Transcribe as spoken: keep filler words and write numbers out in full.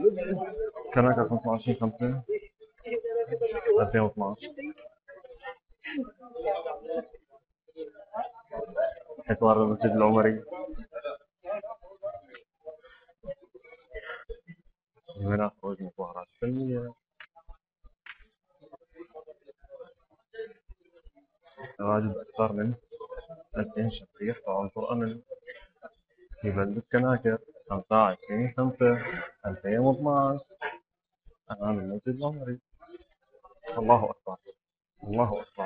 كناكر خمسة وعشرين خمسة ألفين واثناشر، حصار المسجد العمري، من خروج مظاهرات سلمية، تواجد أكثر من ألفين شخص يحفظ عنصر أمن في بلدة كناكر خمسة وعشرين خمسة ألفين واثناشر أمام المسجد العمري. الله أكبر، الله أكبر.